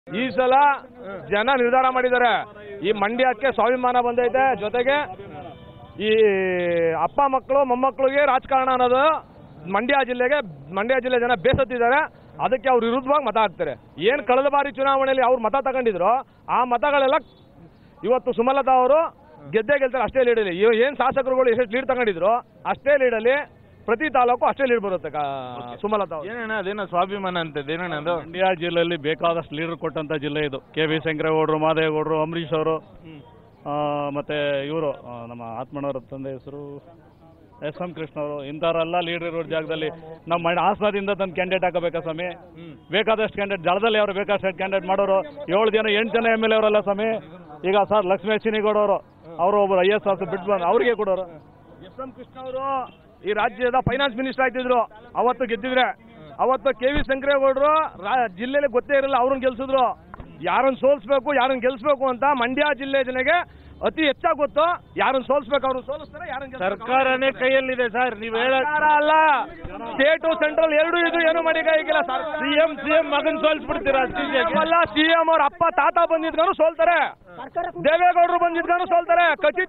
ಈ ಸಲ ಜನ ನಿರ್ಧಾರ ಮಾಡಿದ್ದಾರೆ. ಈ ಮಂಡ್ಯಕ್ಕೆ ಸ್ವಾಭಿಮಾನ ಬಂದೈತೆ, ಜೊತೆಗೆ ಈ ಅಪ್ಪ ಮಕ್ಕಳು ಮೊಮ್ಮಕ್ಕಳಿಗೆ ರಾಜಕಾರಣ ಅನ್ನೋದು ಮಂಡ್ಯ ಜಿಲ್ಲೆ ಜನ ಬೇಸತ್ತಿದ್ದಾರೆ. ಅದಕ್ಕೆ ಅವ್ರ ವಿರುದ್ಧವಾಗಿ ಮತ ಹಾಕ್ತಾರೆ. ಏನು ಕಳೆದ ಬಾರಿ ಚುನಾವಣೆಯಲ್ಲಿ ಅವ್ರು ಮತ ತಗೊಂಡಿದ್ರು, ಆ ಮತಗಳೆಲ್ಲ ಇವತ್ತು ಸುಮಲತಾ ಅವರು ಗೆದ್ದೇ ಗೆಲ್ತಾರೆ. ಅಷ್ಟೇ ಲೀಡಲ್ಲಿ ಏನು ಶಾಸಕರುಗಳು ಎಷ್ಟು ಲೀಡ್ ತಗೊಂಡಿದ್ರು ಅಷ್ಟೇ ಲೀಡಲ್ಲಿ ಪ್ರತಿ ತಾಲೂಕು ಅಷ್ಟೇ ಲೀಡ್ ಬರುತ್ತೆ. ಸುಮಲತಾ ಏನೇನ ಅದೇನೋ ಸ್ವಾಭಿಮಾನ ಅಂತ ಏನೇನ ಅದು ಮಂಡ್ಯ ಜಿಲ್ಲೆಯಲ್ಲಿ ಬೇಕಾದಷ್ಟು ಲೀಡರ್ ಕೊಟ್ಟಂತ ಜಿಲ್ಲೆ ಇದು. ಕೆ.ವಿ. ಶಂಕರೇಗೌಡರು, ಮಾದೇಗೌಡರು, ಅಂಬರೀಶ್ ಅವರು, ಮತ್ತೆ ಇವರು ನಮ್ಮ ಆತ್ಮಣ್ಣವರ ತಂದೆ ಹೆಸರು ಎಸ್.ಎಂ. ಕೃಷ್ಣ ಅವರು, ಇಂಥವರೆಲ್ಲ ಲೀಡರ್ ಇರೋ ಜಾಗದಲ್ಲಿ ನಮ್ಮ ಹಾಸನದಿಂದ ತಂದು ಕ್ಯಾಂಡಿಡೇಟ್ ಹಾಕಬೇಕಾ ಸ್ವಾಮಿ? ಬೇಕಾದಷ್ಟು ಕ್ಯಾಂಡಿಡೇಟ್ ಜಳದಲ್ಲಿ ಅವರು ಬೇಕಾದಷ್ಟು ಕ್ಯಾಂಡಿಡೇಟ್ ಮಾಡೋರು 7 ಜನ 8 ಜನ MLA ಅವರಲ್ಲ ಸ್ವಾಮಿ. ಈಗ ಸರ್ ಲಕ್ಷ್ಮೀ ಚಿನಿಗೌಡ ಅವರು ಒಬ್ಬರು IAS ಆಫೀಸರ್ ಬಿಟ್ಟು ಬಂದು ಅವರಿಗೆ ಕೊಡೋರು. ಎಸ್.ಎಂ. ಕೃಷ್ಣ ಅವರು ಈ ರಾಜ್ಯದ ಫೈನಾನ್ಸ್ ಮಿನಿಸ್ಟರ್ ಆಯ್ತಿದ್ರು, ಅವತ್ತು ಗೆದ್ದಿದ್ರೆ. ಅವತ್ತು ಕೆ.ವಿ. ಶಂಕರೇಗೌಡರು ಜಿಲ್ಲೆಯಲ್ಲಿ ಗೊತ್ತೇ ಇರಲಿಲ್ಲ, ಅವ್ರನ್ನ ಗೆಲ್ಸಿದ್ರು. ಯಾರನ್ನ ಸೋಲಿಸ್ಬೇಕು ಯಾರನ್ನ ಗೆಲ್ಸ್ಬೇಕು ಅಂತ ಮಂಡ್ಯ ಜಿಲ್ಲೆ ಜನಗೆ ಅತಿ ಹೆಚ್ಚಾಗಿ ಗೊತ್ತು. ಯಾರನ್ನ ಸೋಲಿಸ್ಬೇಕು ಅವ್ರನ್ನ ಸೋಲಿಸ್ತಾರೆ, ಯಾರನ್ನ ಸರ್ಕಾರನೇ ಕೈಯಲ್ಲಿದೆ ಸರ್. ನೀವು ಸರ್ಕಾರ ಅಲ್ಲ, ಸ್ಟೇಟು ಸೆಂಟ್ರಲ್ ಎರಡೂ ಇದು ಏನು ಮಾಡಿಲ್ಲ. ಸಿಎಂ ಮಗನ್ ಸೋಲಿಸ್ಬಿಡ್ತೀರಾ? ಅಲ್ಲ, ಸಿಎಂ ಅವ್ರ ಅಪ್ಪ ತಾತ ಬಂದಿದ್ಗಾನು ಸೋಲ್ತಾರೆ, ದೇವೇಗೌಡರು ಬಂದಿದ್ಗಾನು ಸೋಲ್ತಾರೆ.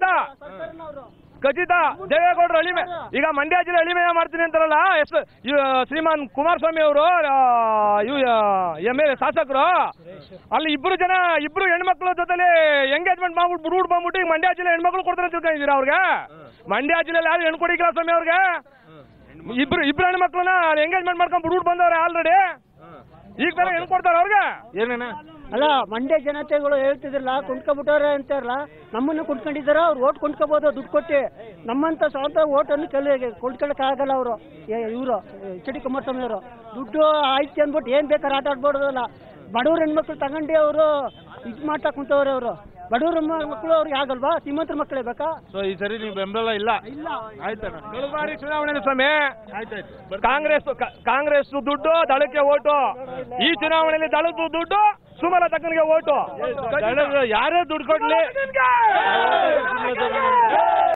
ಖಚಿತ ದೇವೇಗೌಡರು ಅಳಿಮೆ. ಈಗ ಮಂಡ್ಯ ಜಿಲ್ಲೆ ಅಳಿಮೆಯ ಮಾಡ್ತೀನಿ ಅಂತಾರಲ್ಲ ಶ್ರೀಮಾನ್ ಕುಮಾರಸ್ವಾಮಿ ಅವರು MLA ಶಾಸಕರು, ಅಲ್ಲಿ ಇಬ್ರು ಹೆಣ್ಮಕ್ಳ ಜೊತೆಲಿ ಎಂಗೇಜ್ಮೆಂಟ್ ಮಾಡ್ಬಿಟ್ಟು ರೂಟ್ ಬಂದ್ಬಿಟ್ಟು ಈಗ ಮಂಡ್ಯ ಜಿಲ್ಲೆ ಹೆಣ್ಮಕ್ಳು ಕೊಡ್ತಾರೆ ಅಂತ ತಿಳ್ಕೊಂಡಿದ್ದೀರಾ? ಅವ್ರಿಗೆ ಮಂಡ್ಯ ಜಿಲ್ಲೆಯಲ್ಲಿ ಯಾರು ಹೆಣ್ಣು ಕೊಡಿಲ್ಲ ಸ್ವಾಮಿ. ಅವ್ರಿಗೆ ಇಬ್ರು ಹೆಣ್ಮಕ್ಳನ್ನ ಎಂಗೇಜ್ಮೆಂಟ್ ಮಾಡ್ಕೊಂಡು ರೂಟ್ ಬಂದವ್ರೆ ಆಲ್ರೆಡಿ. ಈಗ ಬೇರೆ ಹೆಣ್ಣು ಕೊಡ್ತಾರೆ ಅವ್ರಿಗೆ. ಏನೇನ ಅಲ್ಲ, ಮಂಡ್ಯ ಜನತೆಗಳು ಹೇಳ್ತಿದ್ರಲ್ಲ ಕೊಂಡ್ಕೊಬಿಟ್ಟವ್ರೆ ಅಂತಾರಲ್ಲ, ನಮ್ಮನ್ನು ಕೊಂಡ್ಕೊಂಡಿದಾರ. ಅವ್ರು ಓಟ್ ಕೊಂಡ್ಕೋಬಹುದು ದುಡ್ಡು ಕೊಟ್ಟು. ನಮ್ಮಂತ ಸ್ವಂತ ಓಟನ್ನು ಕೊಂಡ್ಕೊಳಕ್ ಆಗಲ್ಲ. ಅವರು ಇವರು HD ಕುಮಾರಸ್ವಾಮಿ ಅವರು ದುಡ್ಡು ಆಯ್ತು ಅಂದ್ಬಿಟ್ಟು ಏನ್ ಬೇಕಾದ್ರೆ ಆಟ ಆಡ್ಬೋದಲ್ಲ. ಬಡವ್ರ ಹೆಣ್ಮಕ್ಳು ತಗೊಂಡು ಅವರು ಇದು ಮಾಡ್ತಾ ಕುಂತವ್ರೆ. ಅವರು ಬಡವ್ರ ಮಕ್ಕಳು ಅವ್ರಿಗೆ ಆಗಲ್ವಾ? ಶ್ರೀಮಂತರ ಮಕ್ಕಳೇ ಬೇಕಾ? ಸೊ ಈ ಸರಿ ನೀವು ಬೆಂಬಲ ಇಲ್ಲ? ಆಯ್ತಣ್ಣ. ಕಳೆದ ಬಾರಿ ಚುನಾವಣೆ ಸ್ವಾಮಿ ಕಾಂಗ್ರೆಸ್ ದುಡ್ಡು ದಳಕ್ಕೆ ಓಟು. ಈ ಚುನಾವಣೆಯಲ್ಲಿ ದಳದ ದುಡ್ಡು ಸುಮಲತಾ ಓಟು. ಯಾರೇ ದುಡ್ಡು ಕೊಡ್ಲಿ